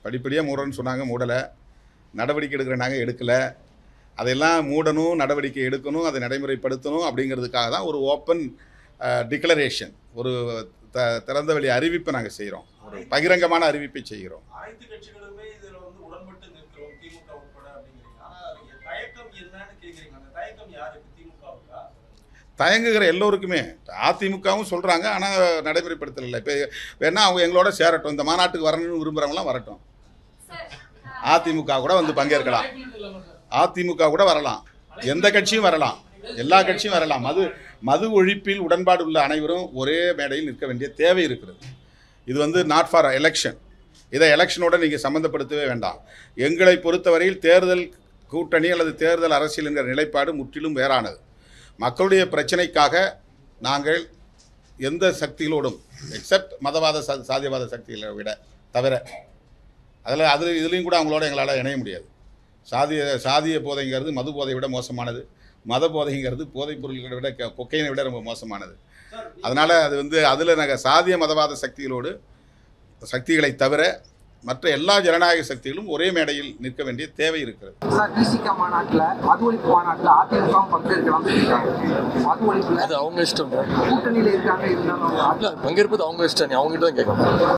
படிப்படியாக மூடணும்னு சொன்னாங்க, மூடலை. நடவடிக்கை எடுக்கிறனாங்க, எடுக்கலை. அதையெல்லாம் மூடணும், நடவடிக்கை எடுக்கணும், அதை நடைமுறைப்படுத்தணும் அப்படிங்கிறதுக்காக தான் ஒரு ஓப்பன் டிக்ளரேஷன், ஒரு திறந்த வெளி அறிவிப்பை நாங்கள் செய்கிறோம். ஒரு பகிரங்கமான அறிவிப்பை செய்கிறோம். அனைத்து கட்சிகளுமே இதில் உடன்பட்டு நிற்கிறோம், திமுக உட்பட அப்படிங்கிறீங்க. ஆனால் தயக்கம் என்னன்னு கேட்குறீங்க. அந்த தயக்கம் யாருக்கு? திமுகவுக்கா? தயங்குகிற எல்லோருக்குமே. அதிமுகவும் சொல்கிறாங்க, ஆனால் நடைமுறைப்படுத்தலை. இப்போ வேணா அவங்க எங்களோட சேரட்டும், இந்த மாநாட்டுக்கு வரணும்னு விரும்புகிறவங்களாம் வரட்டும். அதிமுக கூட வந்து பங்கேற்கலாம், அதிமுக கூட வரலாம், எந்த கட்சியும் வரலாம், எல்லா கட்சியும் வரலாம். மது ஒழிப்பில் உடன்பாடு உள்ள அனைவரும் ஒரே மேடையில் நிற்க வேண்டிய தேவை இருக்கிறது. இது நாட் ஃபார் எலெக்ஷன். இதை எலெக்ஷனோட நீங்கள் சம்மந்தப்படுத்தவே வேண்டாம். எங்களை பொறுத்தவரையில் தேர்தல் கூட்டணி அல்லது தேர்தல் அரசியல் என்கிற நிலைப்பாடு முற்றிலும் வேறானது. மக்களுடைய பிரச்சனைக்காக நாங்கள் எந்த சக்திகளோடும், எக்ஸப்ட் மதவாத சாதியவாத சக்திகளை விட தவிர, இதுலேயும் கூட அவங்களோட எங்களால் இணைய முடியாது. சாதிய போதைங்கிறது மது போதையை விட மோசமானது. மத போதைங்கிறது போதைப் பொருள்களை விட கொக்கைனை விட ரொம்ப மோசமானது. அதனால் அதில் நாங்கள் சாதிய மதவாத சக்திகளை தவிர மற்ற எல்லா ஜனநாயக சக்திகளும் ஒரே மேடையில் நிற்க வேண்டிய தேவை இருக்கிறது. அவங்க இஷ்டம், பங்கேற்பது அவங்க இஷ்டம், அவங்ககிட்ட தான் கேட்கணும்.